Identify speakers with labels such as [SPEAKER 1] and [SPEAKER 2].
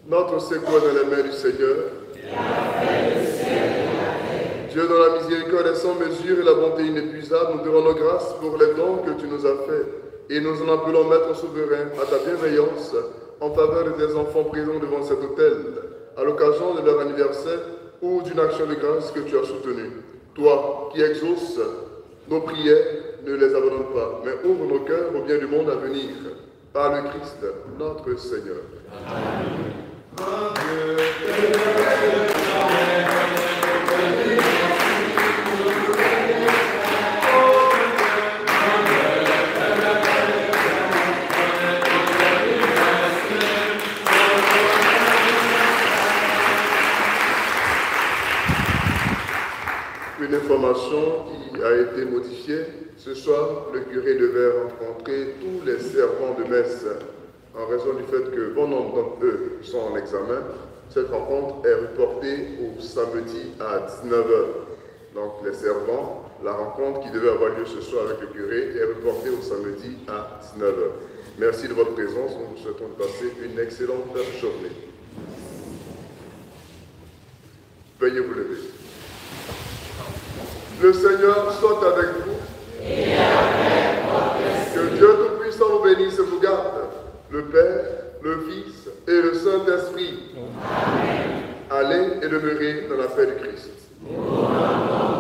[SPEAKER 1] Notre secours est dans les mains du Seigneur. Dieu, dans la miséricorde est sans mesure et la bonté inépuisable, nous te rendons grâce pour les dons que tu nous as faits. Et nous en appelons, Maître souverain, à ta bienveillance en faveur de tes enfants présents devant cet autel, à l'occasion de leur anniversaire ou d'une action de grâce que tu as soutenue. Toi qui exauces nos prières, ne les abandonne pas, mais ouvre nos cœurs au bien du monde à venir. Par le Christ, notre Seigneur. Amen. Une information qui a été modifiée. Ce soir, le curé devait rencontrer tous les servants de messe. En raison du fait que bon nombre d'entre eux sont en examen, cette rencontre est reportée au samedi à 19h. Donc les servants, la rencontre qui devait avoir lieu ce soir avec le curé est reportée au samedi à 19h. Merci de votre présence. Nous vous souhaitons de passer une excellente journée. Veuillez vous lever. Le Seigneur soit avec vous. Et avec votre esprit. Que Dieu Tout-Puissant vous bénisse et vous garde, le Père, le Fils et le Saint-Esprit. Amen. Allez et demeurez dans la paix du Christ.